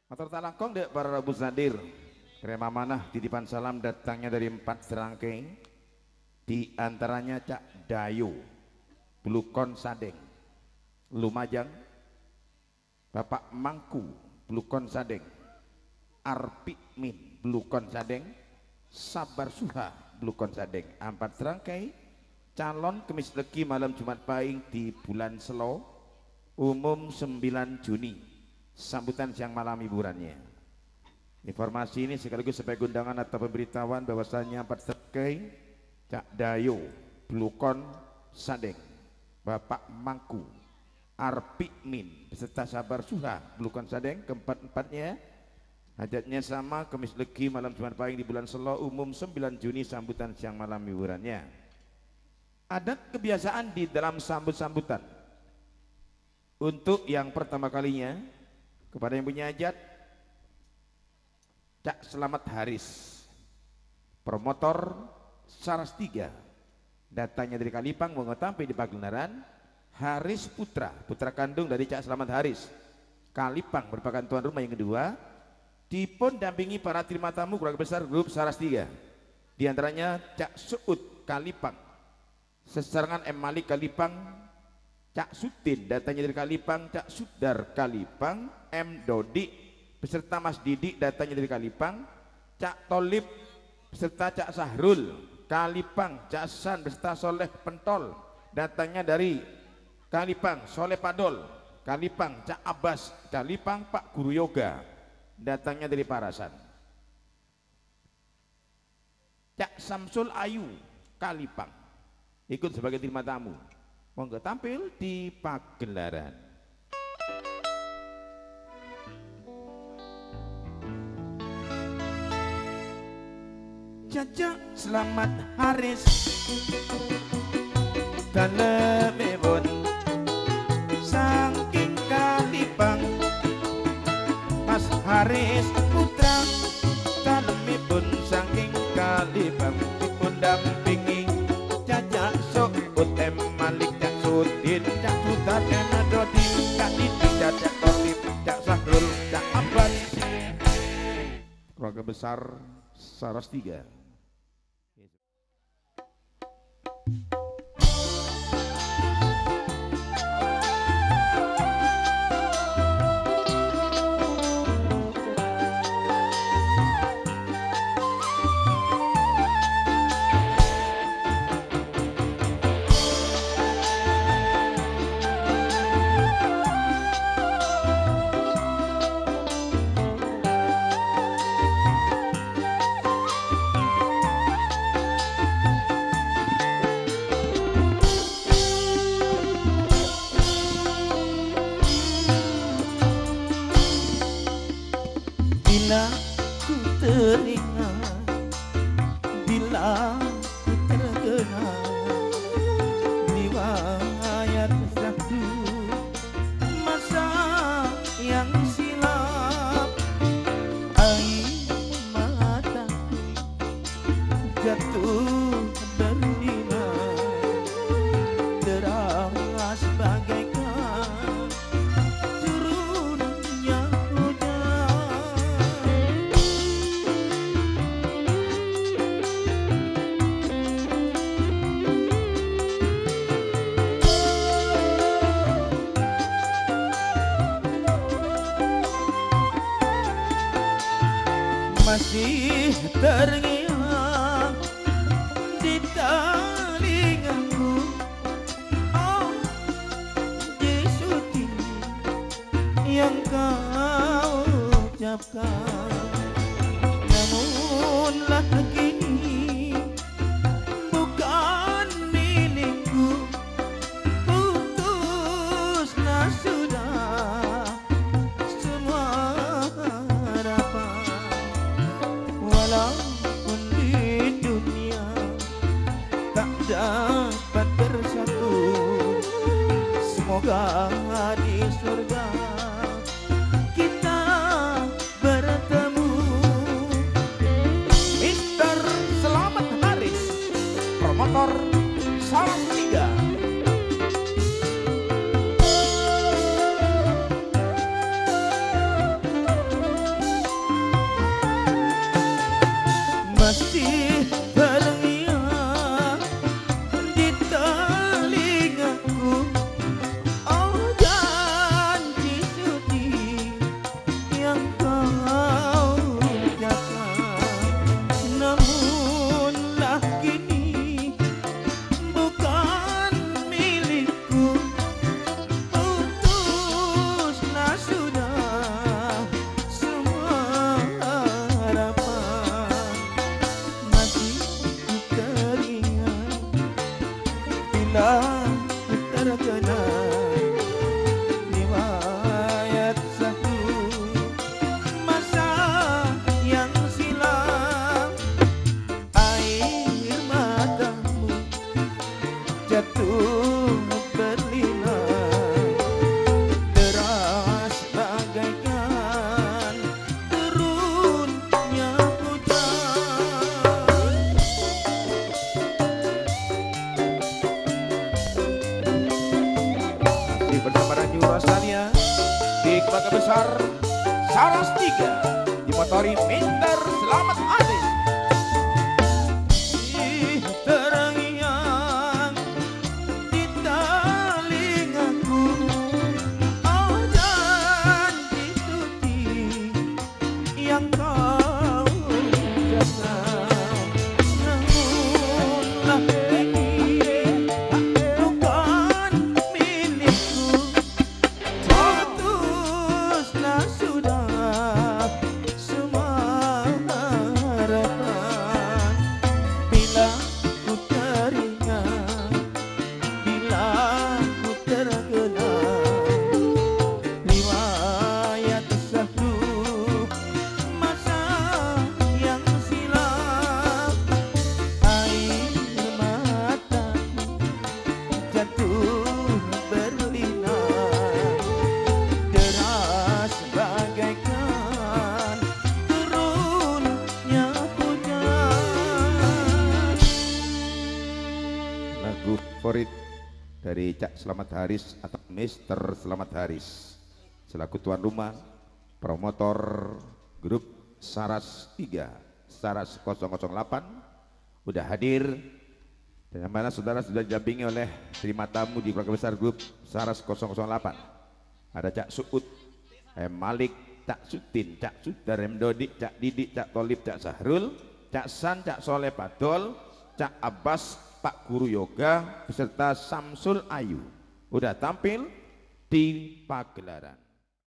Matur talangkong dek para Rabu Sadir. Terima manah titipan salam datangnya dari 4 serangkai. Di antaranya Cak Dayu, Blukon Sadeng, Lumajang, Bapak Mangku, Blukon Sadeng, Arpi Min, Blukon Sadeng, Sabar Suha, Blukon Sadeng. 4 serangkai calon kemis legi malam Jumat Pahing di bulan Selo, umum 9 Juni. Sambutan siang malam hiburannya. Informasi ini sekaligus sebagai undangan atau pemberitahuan bahwasanya 4 serangkai Cak Dayo, Blukon Sadeng, Bapak Mangku, Arpi Min beserta Sabar Suha, Blukon Sadeng, keempat-empatnya hajatnya sama kemis legi malam Jumat Pahing di bulan Selo, umum 9 Juni. Sambutan siang malam hiburannya. Adat kebiasaan di dalam sambut-sambutan. Untuk yang pertama kalinya, kepada yang punya hajat, Cak Selamat Haris, promotor Saras 3, datanya dari Kalipang, mau tampil di pagelaran. Haris Putra, putra kandung dari Cak Selamat Haris, Kalipang, merupakan tuan rumah yang kedua. Dipun dampingi para terima tamu keluarga besar grup Saras 3, diantaranya Cak Suud Kalipang, sesarangan M Malik Kalipang, Cak Sudin datanya dari Kalipang, Cak Sudar Kalipang, M Dodi beserta Mas Didik datanya dari Kalipang, Cak Tolib beserta Cak Sahrul Kalipang, Cak San beserta Soleh Pentol datanya dari Kalipang, Soleh Padol Kalipang, Cak Abbas Kalipang, Pak Guru Yoga datangnya dari Parasan, Cak Samsul Ayu Kalipang ikut sebagai terima tamu, monggo tampil di pagelaran. Cak Selamat Haris dalemipun saking Kalipang, Mas Haris Putra dalemipun saking Kalipang, dipun dampingi Cak Suud M Malik, Cak Sudin, Cak Sudar M Dodi, Cak Didik, Cak Tolib, Cak Sahrul, Cak Abbas, keluarga besar Saras 3. Bila ku teringat, bila ku terkenal riwayat satu masa yang silap, air mataku jatuh berlinang, deras bagaikan turunnya hujan. Masih terngiang di telingaku, oh Yesus yang kau ucapkan. Namun kini bukan milikku, putuslah sudah semua harapan. Walaupun di dunia tak dapat bersatu, semoga di surga kita bertemu. Mr. Saras 3 dimotori Mister Selamat Haris. Favorit dari Cak Selamat Haris atau Mister Selamat Haris selaku tuan rumah promotor grup Saras 3 Saras 008 udah hadir, dan mana saudara sudah didampingi oleh terima tamu di keluarga besar grup Saras 008. Ada Cak Suud, Malik, Cak Sutin, Cak Sudar, Dodik, Cak Didik, Cak Tolib, Cak Sahrul, Cak San, Cak Soleh Padol, Cak Abbas, Pak Guru Yoga beserta Samsul Ayu udah tampil di pagelaran.